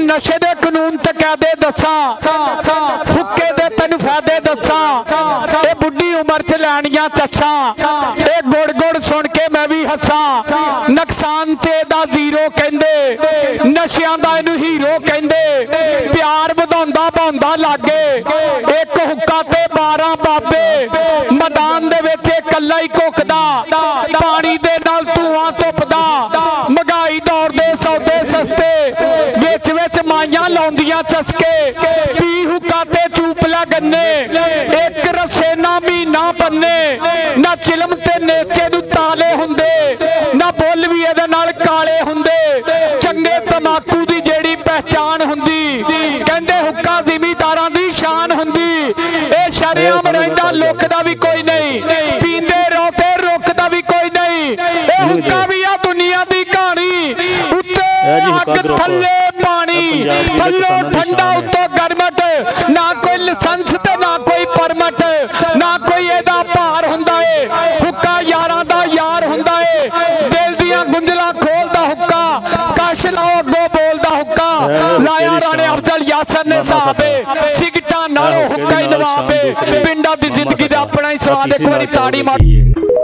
नशे दे कानून ते कहदे दसा, हुक्के दे तेन फायदे दसा, ये बुढ़ी उम्र च लैनियां चच्छा, ये गुड़ गुड़ सुन के मैं भी हसा, नुकसान ते दा जीरो कहंदे, नशियां दा इनू हीरो कहंदे, प्यार वधाउंदा भाउंदा लागे, एक हुक्का ते 12 बाबे, मैदान दे विच कल्ला ही घुकदा, पानी दे नाल धुआं धुपदा, महंगाई दौर दे सौदे सस्ते, विच विच माइयां लाउंदियां चस्के, पी हुक्का ते चूपला गन्ने, एक रस्से ना मीना बन्ने, ना चिलम ते नेचे नूं ताले हुंदे, ना बुल भी इहदे नाल काले हुंदे, चंगे तमाकू दी जेड़ी पहचान हुंदी, कहंदे हुक्का जिमीदारां दी शान हुंदी, ए शरेआम रहिंदा लुकदा भी कोई नहीं, पींदे रहो ते रुकदा भी कोई नहीं, ए हुक्का भी आ दुनिया दी कहानी, उत्ते अग थल्ले पानी, थल्लों ठंडा उत्तों गरमट, ना कोई लाइसेंस ते ना कोई परमट, ना कोई एदा भार हुंदा है, हुक्का यारां दा यार हुंदा है, दिल दियां गुंजलां खोलदा हुक्का, कश लाओ अगों बोलदा हुक्का, लाया राणे अफजल यासर ने साहबे, सिगटा नालों हुक्का ही नवाबे, पिंडां दी जिंदगी दा अपना ही स्वाद, एक बारी ताड़ी मार।